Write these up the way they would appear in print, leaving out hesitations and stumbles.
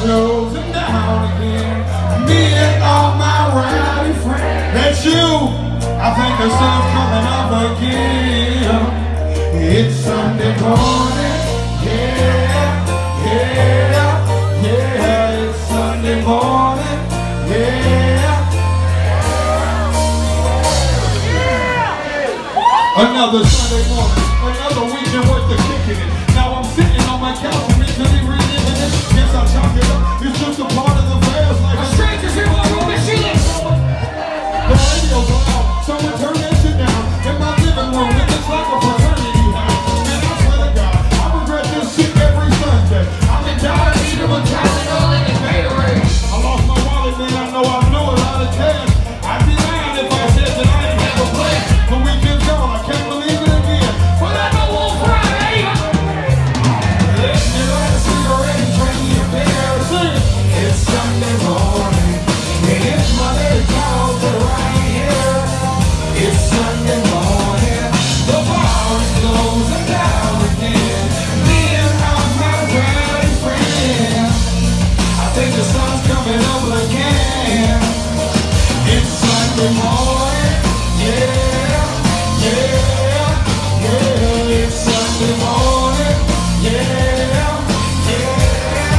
closing down again. Me and all my rowdy friends. That's you. I think the sun's coming up again. It's Sunday morning. Yeah, yeah, yeah. It's Sunday morning. Yeah. Another Sunday morning. Another weekend worth of kicking it. Now I'm sitting on my couch and mentally reliving it. Yes, I chalk it up. It's just a part of the fairs. Like a stranger's here on your machine. The radio's loud. Someone turn that shit down. In my living room, it looks like a fraternity house. And I swear to God, I regret this shit every Sunday. I'm in dire need of a talent all in the Gatorade. I lost my wallet, man. I know I blew a lot of cash. I'd be lying if I said that I didn't have a plan. The weekend's gone. I can't believe it again. But I know on Friday. Let's get on a cigarette and drink me a beer. It's Sunday morning. And it's Monday calls are right here. It's Sunday morning. The bar is closing down again. Me and all my rowdy friends. I think the sun's coming up again. It's Sunday morning. Yeah, yeah, yeah. It's Sunday morning. Yeah, yeah.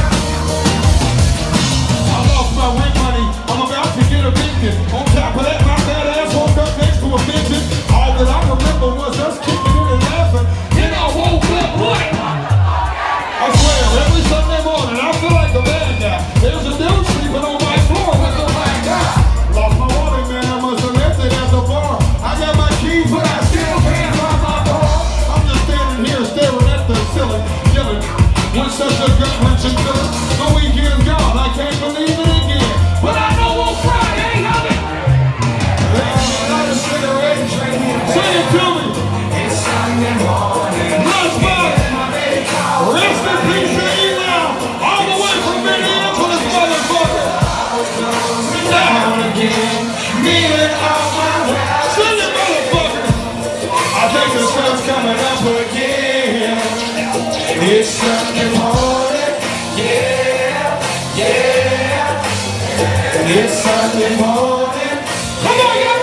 I lost my rent money. I'm about to get evicted. On top of that, my bad ass woke up next to a midget. All that I remember was us kicking it and laughing. Then I woke up what? I swear, every Sunday morning I feel like a bad guy. There's a dude sleeping on my floor with a black guy. Lost my wallet, man. I must have left it at the bar. I got my keys, but I still can't find my car. I'm just standing here staring at the ceiling, yelling. With such a gut-wrenching feeling. The weekend's gone. I can't believe it again. But I know on Friday, honey. Let's get out a cigarette and drink me a beer. Say it to me. It's Sunday morning. Lunchbox. Rest in peace to you now. All the way from Minneapolis, motherfucker. Down again. Me and all my rowdy. Sing it, motherfucker. I think the sun's coming up again. It's Sunday morning. Yeah, yeah. It's Sunday morning. Come on, y'all.